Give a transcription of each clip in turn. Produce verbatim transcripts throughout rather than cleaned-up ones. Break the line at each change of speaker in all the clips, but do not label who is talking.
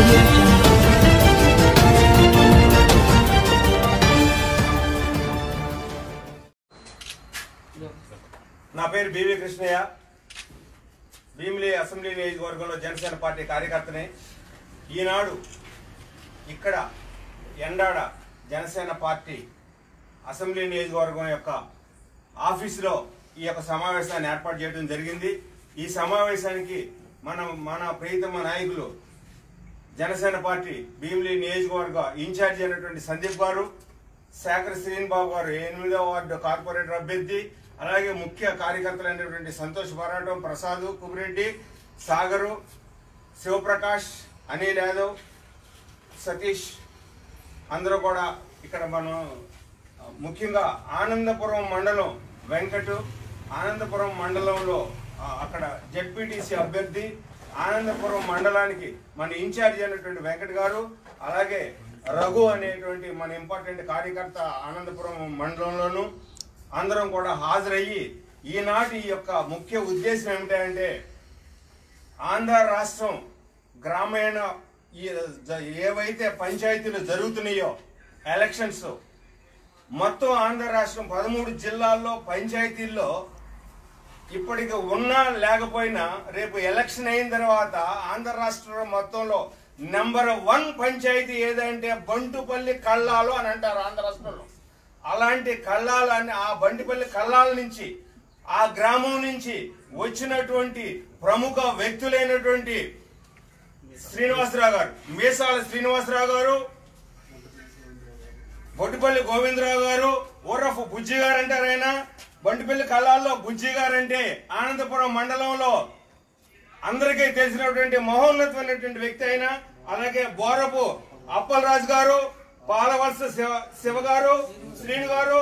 నా పేరు BV Krishnaiah, Bheemili assembly నియోజకవర్గంలో జనసేన పార్టీ కార్యకర్తని. ఈనాడు ఇక్కడ ఎండాడ జనసేన పార్టీ అసెంబ్లీ నియోజకవర్గం యొక్క ఆఫీసులో ఈ యొక్క సమావేశాన్ని ఏర్పాటు చేయడం జరిగింది. ఈ సమావేశానికి మన మన ప్రియతమ నాయకులు జనసేన పార్టీ భీమిలి నియోజకవర్గ ఇన్ఛార్జి అయినటువంటి సందీప్ గారు, శేఖర్ శ్రీనిబాబు గారు ఎనిమిదవ వార్డు కార్పొరేటర్ అభ్యర్థి, అలాగే ముఖ్య కార్యకర్తలైనటువంటి సంతోష్ పోరాటం, ప్రసాద్, కుబిరెడ్డి, సాగరు, శివప్రకాష్, అనిల్ యాదవ్, సతీష్ అందరూ కూడా ఇక్కడ మనం ముఖ్యంగా ఆనందపురం మండలం వెంకటు, ఆనందపురం మండలంలో అక్కడ జెడ్పీటీసీ అభ్యర్థి, ఆనందపురం మండలానికి మన ఇన్ఛార్జి అయినటువంటి వెంకట్ గారు, అలాగే రఘు అనేటువంటి మన ఇంపార్టెంట్ కార్యకర్త ఆనందపురం మండలంలోనూ అందరం కూడా హాజరయ్యి ఈనాటి యొక్క ముఖ్య ఉద్దేశం ఏమిటంటే ఆంధ్ర రాష్ట్రం గ్రామీణ ఏవైతే పంచాయతీలు జరుగుతున్నాయో ఎలక్షన్స్ మొత్తం ఆంధ్ర రాష్ట్రం పదమూడు జిల్లాల్లో పంచాయతీల్లో ఇప్పటికి ఉన్నా లేకపోయినా రేపు ఎలక్షన్ అయిన తర్వాత ఆంధ్ర రాష్ట్రం మొత్తంలో నెంబర్ వన్ పంచాయతీ ఏదంటే బంటుపల్లి కళ్ళాలు అని అంటారు ఆంధ్ర రాష్ట్రంలో. అలాంటి కళ్ళాలు అని ఆ బంటిపల్లి కళ్ళాల నుంచి ఆ గ్రామం నుంచి వచ్చినటువంటి ప్రముఖ వ్యక్తులైనటువంటి శ్రీనివాసరావు గారు, మీసాల శ్రీనివాసరావు గారు, బొడ్డుపల్లి గోవిందరావు గారు, ఓరఫ్ బుజ్జి గారు అంటారు. ఆయన బంటిపల్లి కళ్ళాల్లో బుజ్జి గారు అంటే ఆనందపురం మండలంలో అందరికీ తెలిసినటువంటి మహోన్నతమైనటువంటి వ్యక్తి అయిన, అలాగే బోరపు అప్పలరాజు గారు, పాలవలస శివ శివ గారు, శ్రీను గారు,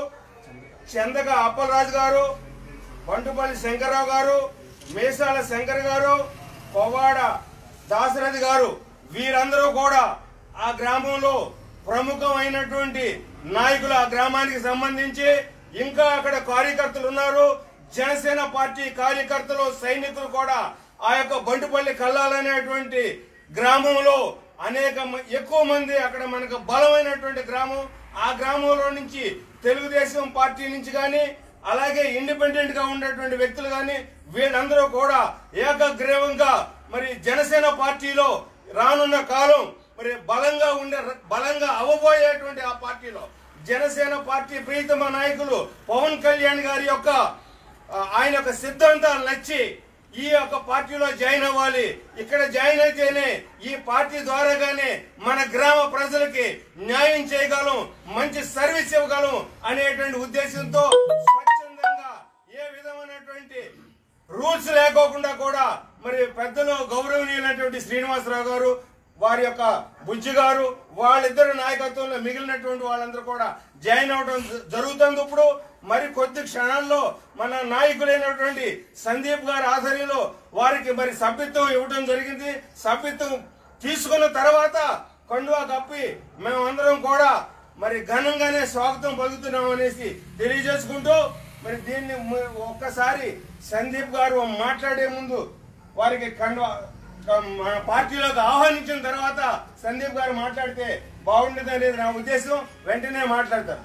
చందక అప్పలరాజు గారు, బంటుపల్లి శంకర్రావు గారు, మీసాల శంకర్ గారు, పొవ్వాడ దాశరథి గారు, వీరందరూ కూడా ఆ గ్రామంలో ప్రముఖమైనటువంటి నాయకులు. ఆ గ్రామానికి సంబంధించి ఇంకా అక్కడ కార్యకర్తలు ఉన్నారు. జనసేన పార్టీ కార్యకర్తలు, సైనికులు కూడా ఆ యొక్క బంటుపల్లి కళ్ళాలనేటువంటి గ్రామంలో అనేక ఎక్కువ మంది అక్కడ మనకు బలమైనటువంటి గ్రామం. ఆ గ్రామంలో నుంచి తెలుగుదేశం పార్టీ నుంచి కానీ అలాగే ఇండిపెండెంట్ గా ఉన్నటువంటి వ్యక్తులు కానీ వీళ్ళందరూ కూడా ఏకగ్రీవంగా మరి జనసేన పార్టీలో రానున్న కాలం మరి బలంగా ఉండే బలంగా అవ్వబోయేటువంటి ఆ పార్టీలో జనసేన పార్టీ ప్రియతమ నాయకులు పవన్ కళ్యాణ్ గారి యొక్క ఆయన యొక్క సిద్ధాంతాలు నచ్చి ఈ యొక్క పార్టీలో జాయిన్ అవ్వాలి. ఇక్కడ జాయిన్ అయితేనే ఈ పార్టీ ద్వారాగానే మన గ్రామ ప్రజలకి న్యాయం చేయగలం, మంచి సర్వీస్ ఇవ్వగలం అనేటువంటి ఉద్దేశంతో స్వచ్ఛందంగా ఏ విధమైనటువంటి రూల్స్ లేకోకుండా కూడా మరి పెద్దలు గౌరవనీయులైనటువంటి శ్రీనివాసరావు గారు, వారి యొక్క బుజ్జి గారు, వాళ్ళిద్దరు నాయకత్వంలో మిగిలినటువంటి వాళ్ళందరూ కూడా జాయిన్ అవడం జరుగుతుంది. ఇప్పుడు మరి కొద్ది క్షణాల్లో మన నాయకులైనటువంటి సందీప్ గారి ఆధ్వర్యంలో వారికి మరి సభ్యత్వం ఇవ్వడం జరిగింది. సభ్యత్వం తీసుకున్న తర్వాత కండువా కప్పి మేమందరం కూడా మరి ఘనంగానే స్వాగతం పలుకుతున్నాం అనేసి తెలియజేసుకుంటూ మరి దీన్ని ఒక్కసారి సందీప్ గారు మాట్లాడే ముందు వారికి కండువా మన పార్టీలోకి ఆహ్వానించిన తర్వాత సందీప్ గారు మాట్లాడితే బాగుంటుంది అనేది నా ఉద్దేశం. వెంటనే మాట్లాడతారు.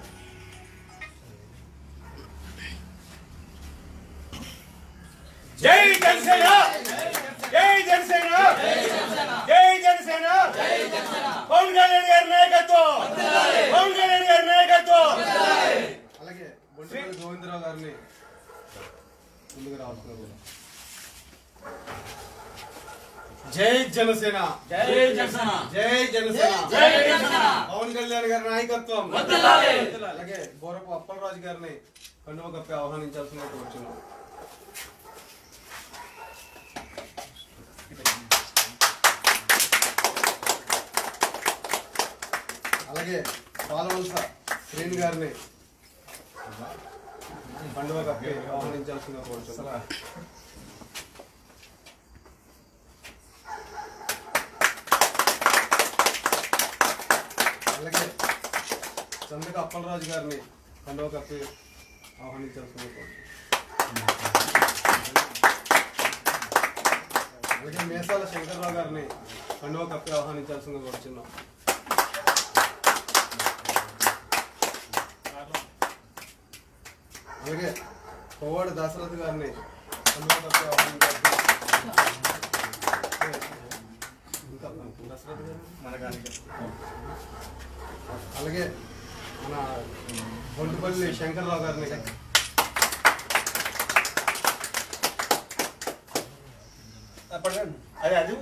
జై జనసేన, జై జనసేన, జై జనసేన, పవన్ కళ్యాణ్ గారి నాయకత్వం, పవన్ కళ్యాణ్ గారి నాయకత్వం.
అలాగే బొంటిపల్లి గోవిందరావు గారిని ముందుకు రావాల్సిన. జై జనసేన,
జై జనసేన,
జై జనసేన,
జై జనసేన,
పవన్ కళ్యాణ్ గారి నాయకత్వం. అలాగే బోరపు అప్పలరాజు గారిని కండువ కప్పి ఆహ్వానించాల్సిన కోరుచున్నాం. అలాగే పాలవలస శ్రీను గారిని కండువ కప్పి ఆహ్వానించాల్సిన కోరుచున్నాం. అలాగే చందక అప్పలరాజు గారిని కండువ కప్పి ఆహ్వానించాల్సిన కోరుచున్నాం. అలాగే మేసాల శంకర్రావు గారిని కండువ కప్పి ఆహ్వానించాల్సిందిగా కోరుచున్నాం. అలాగే కోవాడు దశరథ్ గారిని కండువ కప్పి ఆహ్వానించాల్సిందిగా దశరథ్ గారు అలాగే మన బొంటుపల్లి శంకర్రావు గారిని
అదే అది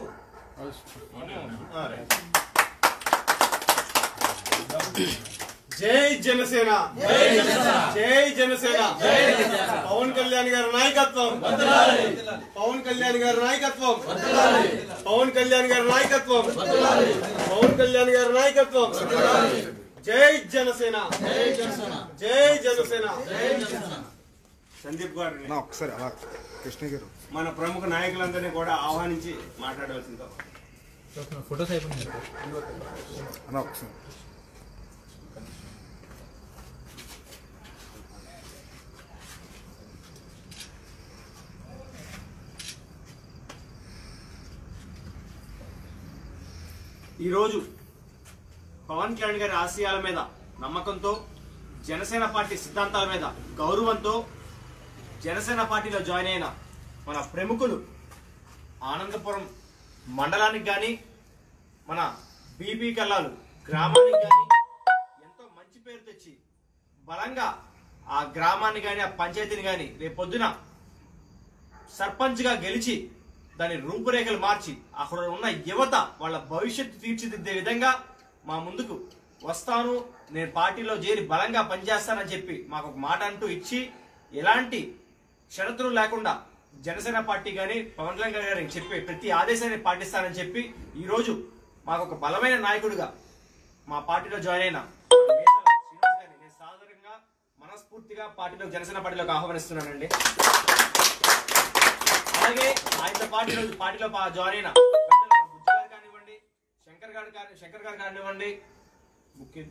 జై జనసేన జై జనసేన పవన్ కళ్యాణ్ గారి నాయకత్వం పవన్ కళ్యాణ్ గారి నాయకత్వం పవన్ కళ్యాణ్ గారి నాయకత్వం పవన్ కళ్యాణ్ గారి నాయకత్వం జై జనసేన జై జనసేన
సందీప్ గారిని
ఒకసారి అలా కృష్ణ గారు
మన ప్రముఖ నాయకులందరినీ కూడా ఆహ్వానించి మాట్లాడవలసిందో.
ఫోటోస్ అయిపోయింది
అన్న ఒకసారి
ఈరోజు పవన్ కళ్యాణ్ గారి ఆశయాల మీద నమ్మకంతో, జనసేన పార్టీ సిద్ధాంతాల మీద గౌరవంతో జనసేన పార్టీలో జాయిన్ అయిన మన ప్రముఖులు ఆనందపురం మండలానికి కానీ మన బీపీ కల్లాలు గ్రామానికి కానీ ఎంతో మంచి పేరు తెచ్చి బలంగా ఆ గ్రామాన్ని కానీ ఆ పంచాయతీని కానీ రేపొద్దున సర్పంచ్గా గెలిచి దాని రూపురేఖలు మార్చి అక్కడ ఉన్న యువత వాళ్ళ భవిష్యత్తు తీర్చిదిద్దే విధంగా మా ముందుకు వస్తాను, నేను పార్టీలో చేరి బలంగా పనిచేస్తానని చెప్పి మాకు ఒక మాట అంటూ ఇచ్చి ఎలాంటి షరతులు లేకుండా జనసేన పార్టీ కానీ పవన్ కళ్యాణ్ గారికి చెప్పి ప్రతి ఆదేశాన్ని పాటిస్తానని చెప్పి ఈరోజు మాకు ఒక బలమైన నాయకుడిగా మా పార్టీలో జాయిన్ అయిన శ్రీనివాస్ గారిని నేను సాధారణంగా మనస్ఫూర్తిగా పార్టీలో జనసేన పార్టీలోకి ఆహ్వానిస్తున్నానండి. అలాగే ఆయన పార్టీలో పార్టీలో జాయిన్ అయిన బుజ్జి గారు కానివ్వండి, శంకర్ గారు కానీ శంకర్ గారు కానివ్వండి, ముఖ్య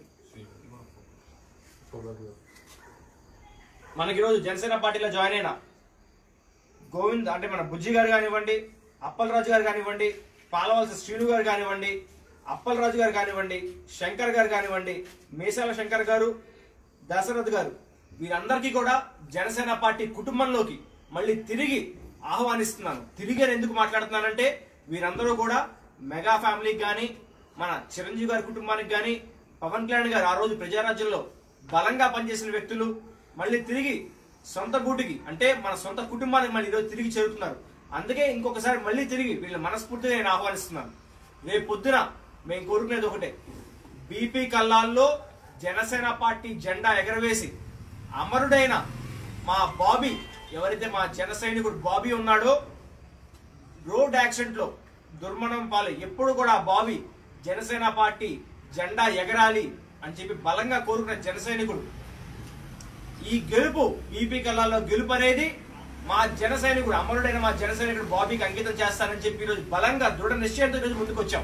మనకి ఈరోజు జనసేన పార్టీలో జాయిన్ అయిన గోవింద్ అంటే మన బుజ్జి గారు కానివ్వండి, అప్పలరాజు గారు కానివ్వండి, పాలవలస శ్రీను గారు కానివ్వండి, అప్పలరాజు గారు కానివ్వండి, శంకర్ గారు కానివ్వండి, మేసాల శంకర్ గారు, దశరథ్ గారు, వీరందరికీ కూడా జనసేన పార్టీ కుటుంబంలోకి మళ్ళీ తిరిగి ఆహ్వానిస్తున్నాను. తిరిగి ఎందుకు మాట్లాడుతున్నానంటే వీరందరూ కూడా మెగా ఫ్యామిలీకి కానీ మన చిరంజీవి గారి కుటుంబానికి కానీ పవన్ కళ్యాణ్ గారు ఆ రోజు ప్రజారాజ్యంలో బలంగా పనిచేసిన వ్యక్తులు మళ్ళీ తిరిగి సొంత గూటికి అంటే మన సొంత కుటుంబానికి మళ్ళీ ఈరోజు తిరిగి చేరుతున్నారు. అందుకే ఇంకొకసారి మళ్ళీ తిరిగి వీళ్ళ మనస్ఫూర్తిగా నేను ఆహ్వానిస్తున్నాను. రేపు పొద్దున మేము కోరుకునేది ఒకటే, బీపీ కల్లాల్లో జనసేన పార్టీ జెండా ఎగరవేసి అమరుడైన మా బాబీ, ఎవరైతే మా జన సైనికుడు బాబీ ఉన్నాడో రోడ్ యాక్సిడెంట్ లో దుర్మరణం పాలై ఎప్పుడు కూడా బాబీ జనసేన పార్టీ జెండా ఎగరాలి అని చెప్పి బలంగా కోరుకున్న జన సైనికుడు. ఈ గెలుపు బీపీ కల్లాల్లో గెలుపు అనేది మా జన సైనికుడు అమరుడైన మా జన సైనికుడు బాబీకి అంకితం చేస్తానని చెప్పి ఈరోజు బలంగా దృఢ నిశ్చయంతో ఈరోజు ముందుకు వచ్చాం.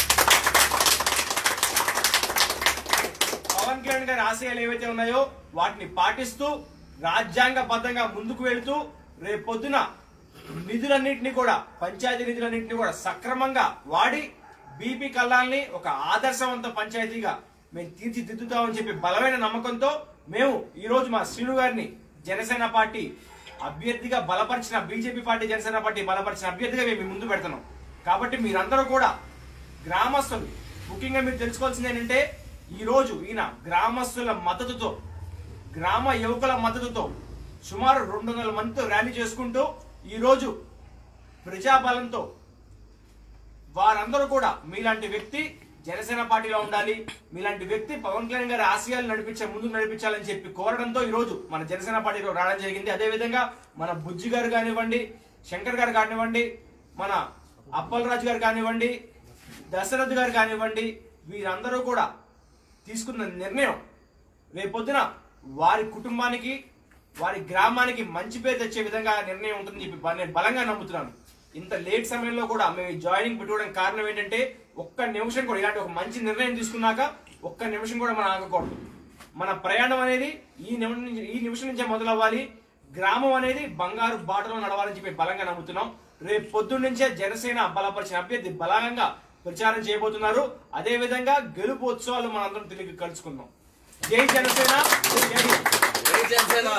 పవన్ కళ్యాణ్ గారి ఆశయాలు ఏవైతే ఉన్నాయో వాటిని పాటిస్తూ రాజ్యాంగబద్ధంగా ముందుకు వెళుతూ రేపు పొద్దున నిధులన్నింటినీ కూడా పంచాయతీ నిధులన్నింటినీ కూడా సక్రమంగా వాడి బీపీ కల్లాల్ని ఒక ఆదర్శవంత పంచాయతీగా మేము తీర్చిదిద్దుతామని చెప్పి బలమైన నమ్మకంతో మేము ఈ రోజు మా శ్రీను గారిని జనసేన పార్టీ అభ్యర్థిగా బలపరిచిన బీజేపీ పార్టీ జనసేన పార్టీ బలపరిచిన అభ్యర్థిగా మేము ముందు పెడుతున్నాం. కాబట్టి మీరందరూ కూడా గ్రామస్తులు ముఖ్యంగా మీరు తెలుసుకోవాల్సింది ఏంటంటే ఈ రోజు ఈయన గ్రామస్తుల మద్దతుతో గ్రామ యువకుల మద్దతుతో సుమారు రెండు వందల మందితో ర్యాలీ చేసుకుంటూ ఈ రోజు ప్రజాబలంతో వారందరూ కూడా మీలాంటి వ్యక్తి జనసేన పార్టీలో ఉండాలి, మీలాంటి వ్యక్తి పవన్ కళ్యాణ్ గారి ఆశయాలు నడిపించే ముందుకు నడిపించాలని చెప్పి కోరడంతో ఈ రోజు మన జనసేన పార్టీలో రావడం జరిగింది. అదేవిధంగా మన బుజ్జి గారు కానివ్వండి, శంకర్ గారు కానివ్వండి, మన అప్పలరాజు గారు కానివ్వండి, దశరథ్ గారు కానివ్వండి, వీరందరూ కూడా తీసుకున్న నిర్ణయం రేపొద్దున వారి కుటుంబానికి వారి గ్రామానికి మంచి పేరు తెచ్చే విధంగా నిర్ణయం ఉంటుందని చెప్పి నేను బలంగా నమ్ముతున్నాను. ఇంత లేట్ సమయంలో కూడా మేము జాయినింగ్ పెట్టుకోవడానికి కారణం ఏంటంటే ఒక్క నిమిషం కూడా ఇలాంటి ఒక మంచి నిర్ణయం తీసుకున్నాక ఒక్క నిమిషం కూడా మనం ఆగకూడదు. మన ప్రయాణం అనేది ఈ నిమిషం ఈ నిమిషం నుంచే మొదలవ్వాలి. గ్రామం అనేది బంగారు బాటలో నడవాలని చెప్పి బలంగా నమ్ముతున్నాం. రేపు పొద్దున్న నుంచే జనసేన బలపరిచిన అభ్యర్థి బలంగా ప్రచారం చేయబోతున్నారు. అదే విధంగా గెలుపు ఉత్సవాలు మనందరం తిరిగి కలుసుకుందాం. జై జనసేన, జై జనసేన.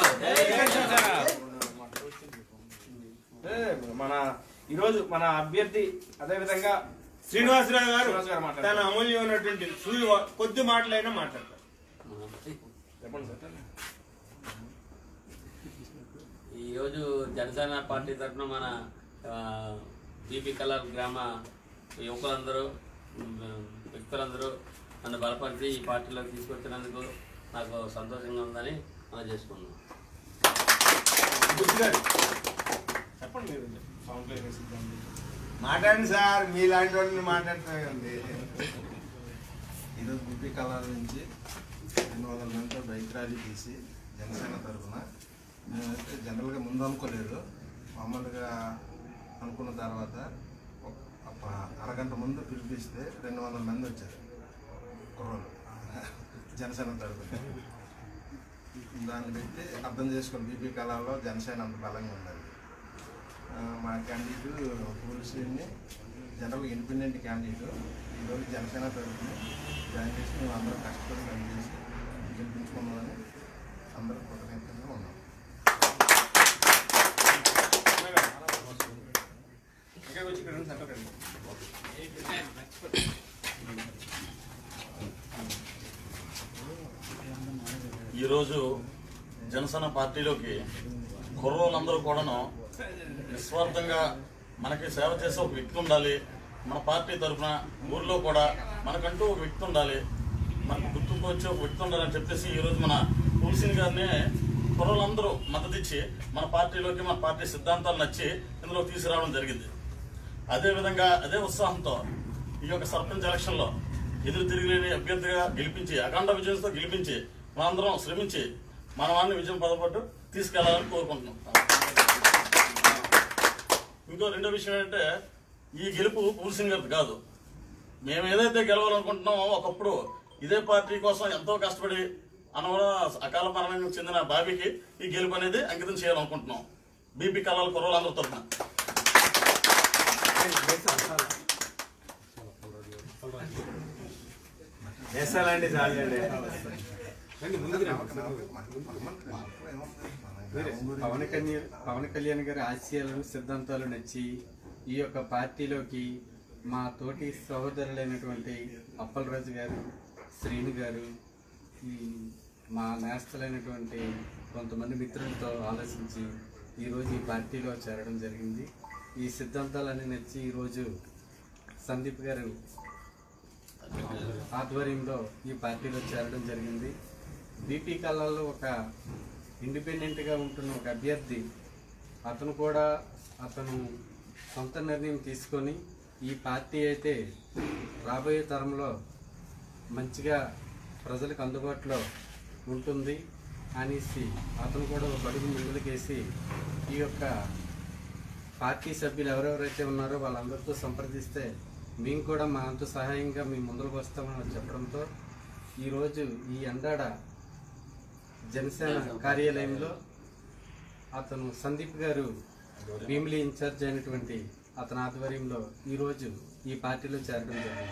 మన ఈరోజు మన అభ్యర్థి అదే విధంగా
శ్రీనివాసరావు గారు
శ్రీనివాస్ గారు మాట్లాడారు.
తన అమూల్యమైనటువంటి సులువు కొద్ది మాటలైనా మాట్లాడతారు.
ఈరోజు జనసేన పార్టీ తరఫున మన బీపీ కలార్ గ్రామ యువకులందరూ వ్యక్తులందరూ నన్ను బలపరిచి ఈ పార్టీలోకి తీసుకొచ్చినందుకు నాకు సంతోషంగా ఉందని మనం చేసుకున్నాం.
చెప్పండి
మాట్లాడండి సార్, మీలాంటి వాళ్ళని మాట్లాడుతుంది.
ఈరోజు బీపీ కళాల నుంచి రెండు వందల మందితో బైక్ ర్యాలీ తీసి జనసేన తరఫున మేమైతే జనరల్గా ముందు అనుకోలేదు. మామూలుగా అనుకున్న తర్వాత ఒక అరగంట ముందు పిలిపిస్తే రెండు వందల మంది వచ్చారు కుర్రోళ్ళు జనసేన తరఫున. దాన్ని పెట్టి అర్థం చేసుకుని బీపీ కళాల్లో జనసేన అంత బలంగా ఉండాలి. మా క్యాండిడేట్ పోలీసుని జనరల్గా ఇండిపెండెంట్ క్యాండిడేట్ ఈరోజు జనసేన తరఫున జాయిన్ చేసి మేము అందరం కష్టపడి పనిచేసి గెలిపించుకున్నామని అందరూ కృతజ్ఞతగా ఉన్నాం.
ఈరోజు జనసేన పార్టీలోకి కుర్రోళ్ళందరూ కూడాను నిస్వార్థంగా మనకి సేవ చేసే ఒక వ్యక్తి ఉండాలి. మన పార్టీ తరఫున ఊర్లో కూడా మనకంటూ ఒక వ్యక్తి ఉండాలి, మనకు గుర్తుకు వచ్చే ఒక వ్యక్తి ఉండాలని చెప్పేసి ఈరోజు మన తులసిని గారిని కుర్రోళ్ళందరూ మద్దతు ఇచ్చి మన పార్టీలోకి మన పార్టీ సిద్ధాంతాలు నచ్చి ఇందులో తీసుకురావడం జరిగింది. అదేవిధంగా అదే ఉత్సాహంతో ఈ యొక్క సర్పంచ్ ఎలక్షన్లో ఎదురు తిరిగిలేని అభ్యర్థిగా గెలిపించి అఖండ విజయంతో గెలిపించి మనందరం శ్రమించి మన వారిని విజయం పదపట్టు తీసుకెళ్లాలని కోరుకుంటున్నాం. ఇంకో రెండో విషయం ఏంటంటే ఈ గెలుపు పూర్సింగ్ గారిది కాదు. మేము ఏదైతే గెలవాలనుకుంటున్నామో ఒకప్పుడు ఇదే పార్టీ కోసం ఎంతో కష్టపడి అనవర అకాల మరణం చెందిన బాబీకి ఈ గెలుపు అనేది అంకితం చేయాలనుకుంటున్నాం. బీపీ కళాల కుర్రోళ్ళందరూ తరఫున
వేసాలండి చాలండి.
పవన్ కళ్యాణ్ పవన్ కళ్యాణ్ గారి ఆశయాలను సిద్ధాంతాలు నచ్చి ఈ యొక్క పార్టీలోకి మా తోటి సహోదరులైనటువంటి అప్పలరాజు గారు, శ్రీను గారు, ఈ మా నేస్తలైనటువంటి కొంతమంది మిత్రులతో ఆలోచించి ఈరోజు ఈ పార్టీలో చేరడం జరిగింది. ఈ సిద్ధాంతాలన్నీ నచ్చి ఈరోజు సందీప్ గారు ఆధ్వర్యంలో ఈ పార్టీలో చేరడం జరిగింది. బీపీ కళాల్లో ఒక ఇండిపెండెంట్గా ఉంటున్న ఒక అభ్యర్థి, అతను కూడా అతను సొంత నిర్ణయం తీసుకొని ఈ పార్టీ అయితే రాబోయే తరంలో మంచిగా ప్రజలకు అందుబాటులో ఉంటుంది అనేసి అతను కూడా ఒక అడుగు ముందుకేసి ఈ యొక్క పార్టీ సభ్యులు ఎవరెవరైతే ఉన్నారో వాళ్ళందరితో సంప్రదిస్తే మేము కూడా మా అంత సహాయంగా మేము ముందుకు వస్తామని చెప్పడంతో ఈరోజు ఈ ఎండాడ జనసేన కార్యాలయంలో అతను సందీప్ గారు భీమిలి ఇన్ఛార్జ్ అయినటువంటి అతని ఆధ్వర్యంలో ఈరోజు ఈ పార్టీలో చేరడం జరిగింది.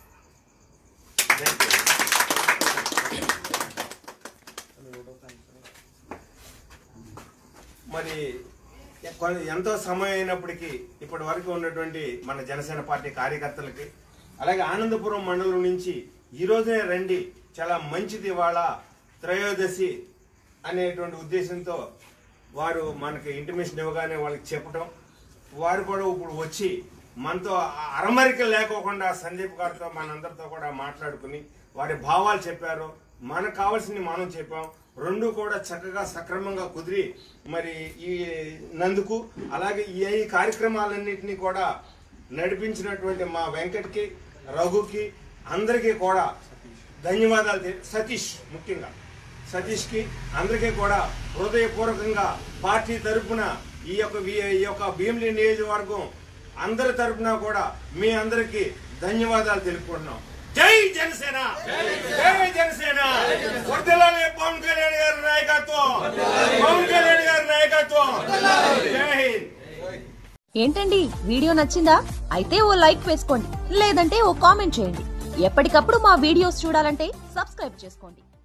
మరి కొ- ఎంతో సమయం అయినప్పటికీ ఇప్పటి వరకు ఉన్నటువంటి మన జనసేన పార్టీ కార్యకర్తలకి, అలాగే ఆనందపురం మండలం నుంచి ఈ రోజునే రండి, చాలా మంచిది ఇవాళ త్రయోదశి అనేటువంటి ఉద్దేశంతో వారు మనకి ఇంటిమేషన్ ఇవ్వగానే వాళ్ళకి చెప్పటం, వారు కూడా ఇప్పుడు వచ్చి మనతో అరమరిక లేకోకుండా సందీప్ గారితో మనందరితో కూడా మాట్లాడుకుని వారి భావాలు చెప్పారు. మనకు కావాల్సింది మనం చెప్పాం. రెండు కూడా చక్కగా సక్రమంగా కుదిరి మరి ఈ నందుకు, అలాగే ఈ కార్యక్రమాలన్నింటినీ కూడా నడిపించినటువంటి మా వెంకట్కి, రఘుకి, అందరికీ కూడా ధన్యవాదాలు. తె- సతీష్ ముఖ్యంగా సతీష్కి అందరికీ కూడా హృదయపూర్వకంగా పార్టీ తరఫున ఈ యొక్క వి- ఈ యొక్క భీమిలి నియోజకవర్గం అందరి తరఫున కూడా మీ అందరికీ ధన్యవాదాలు తెలుపుకుంటున్నాం. జై జనసేన, జై జనసేన. వర్ధిల్లాలి పవన్ కళ్యాణ్ గారి నాయకత్వం, పవన్ కళ్యాణ్ గారి నాయకత్వం. జై హింద్.
ఏంటండి వీడియో నచ్చిందా? అయితే ఓ లైక్ వేసుకోండి, లేదంటే ఓ కామెంట్ చేయండి. ఎప్పటికప్పుడు మా వీడియోస్ చూడాలంటే సబ్స్క్రైబ్ చేసుకోండి.